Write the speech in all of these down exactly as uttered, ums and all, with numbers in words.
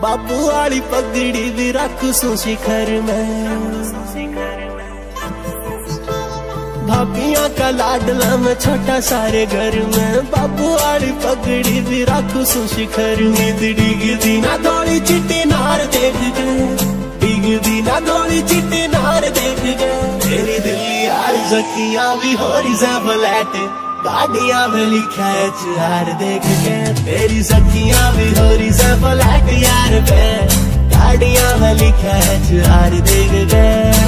बाबू वाली पगड़ी भी रख सू शिखर में, भाभियां का लाडला में छोटा सारे घर में, बाबू वाली पगड़ी भी रख सू शिखर में। डिगदी ना दौड़ी चिट्टी नार देख गए, डिगदी ना दौड़ी चिट्टी नार देख गए, तेरी दिल्ली यार जकियां भी हो रही से फ्लैट, गाड़ियां में लिखा है चार देख के, तेरी सखियां भी हो रही से फ्लैट यार पे, गाड़ियां में लिखा है चार देख के।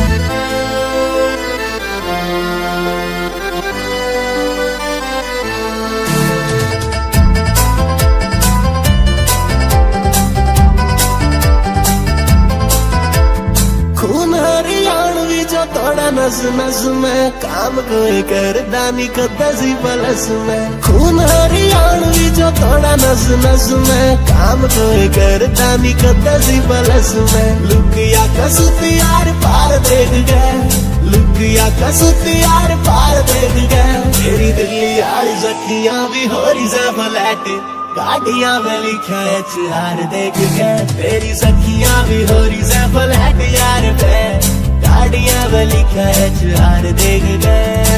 थोड़ा नस नस में काम कोई कर दानी कदसी पलस में, खून हरियाणवी जो थोड़ा नस नस में काम कोई कर दानी कदसी पलस में। लुकिया कसुत यार पार देख गए, लुकिया कसुत यार पार देख गए, तेरी दिल्ली यार जखियां भी हो रही से फ्लैट, गाड़ियां में लिखा है चार देख गए, तेरी सखियां भी हो रही से फ्लैट यार पे, गाड़ियां में लिखा है चार देख गए।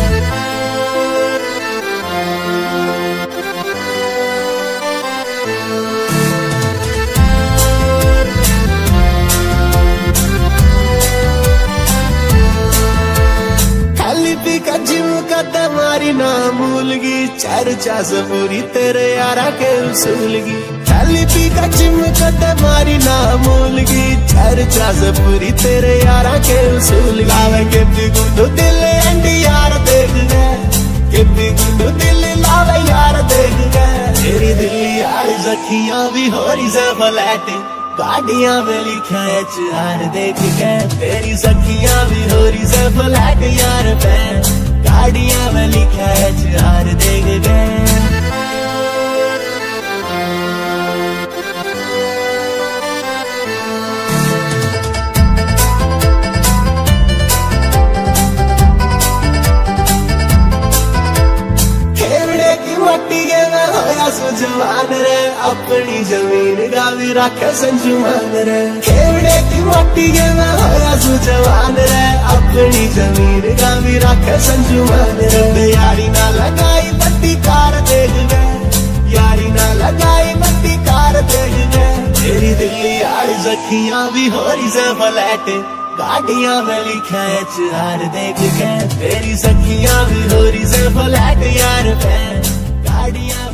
हेली का जिम का तुम्हारी नामूलगी, चर्चा से पूरी तेरे यारा के उसूलगी, हेली का जिम का तुम्हारी नामूलगी, चर्चा से पूरी तेरे यारा के उसूल। लावे के गुंडो दिल एंडी यार देख गए, के गुंडो दिल लावे यार देख गए, तेरी दिल्ली यार जखियां भी हो रही से फ्लैट, गाड़ियां में लिखा है चार देख गए, तेरी सखियां भी हो रही से फ्लैट यार पे, गाड़ियां में लिखा है चार देख गए। जवान रे अपनी जमीन गावी रखे संजुमान रे, खेवड़े की मट्टी के में होया सुजवान रे, अपनी जमीन गावी रखे संजुमान रे। यारी ना लगाई बट्टी कार देख गए, यारी ना लगाई बट्टी कार देख गए, तेरी दिल्ली यार जखियां भी हो रही से फ्लैट, गाड़ियां में लिखा है चार देख गए, तेरी सखियां भी हो रही से फ्लैट यार पे, गाड़ियां